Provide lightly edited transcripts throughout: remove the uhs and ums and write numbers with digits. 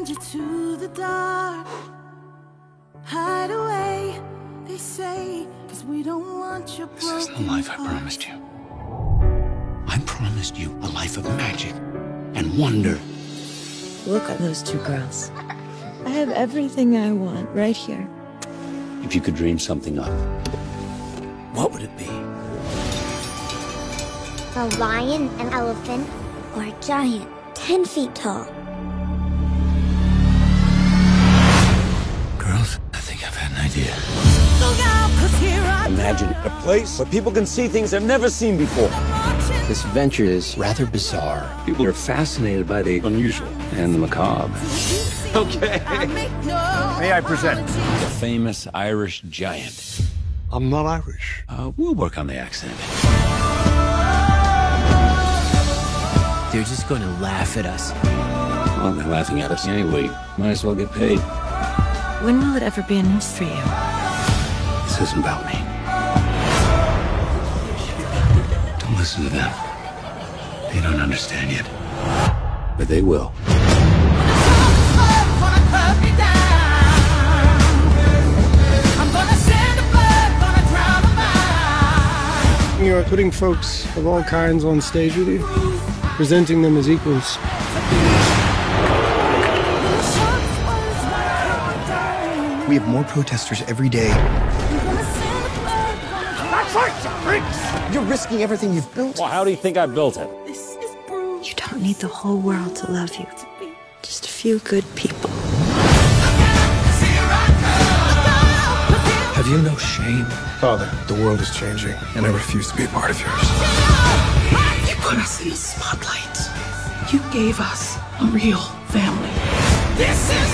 send you to the dark. Hide away, they say, 'cause we don't want your broken This is the life I heart. promised you. I promised you a life of magic and wonder. Look at those two girls. I have everything I want right here. If you could dream something up, what would it be? A lion, an elephant, or a giant 10 feet tall. Girls, I think I've had an idea. Look out, 'cause here I Imagine a place where people can see things they've never seen before. This adventure is rather bizarre. People are fascinated by the unusual and the macabre. Okay. May I present? The famous Irish giant. I'm not Irish. We'll work on the accent. They're just going to laugh at us. Well, they're laughing at us anyway. Might as well get paid. When will it ever be a news for you? This isn't about me. Don't listen to them. They don't understand yet. But they will. You are putting folks of all kinds on stage with you, presenting them as equals. We have more protesters every day. You're risking everything you've built. Well, how do you think I built it? You don't need the whole world to love you. Just a few good people. Have you no shame? Father, the world is changing, and I refuse to be a part of yours. You put us in the spotlight. You gave us a real family. This is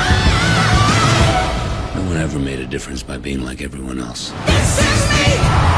No one ever made a difference by being like everyone else. This is me!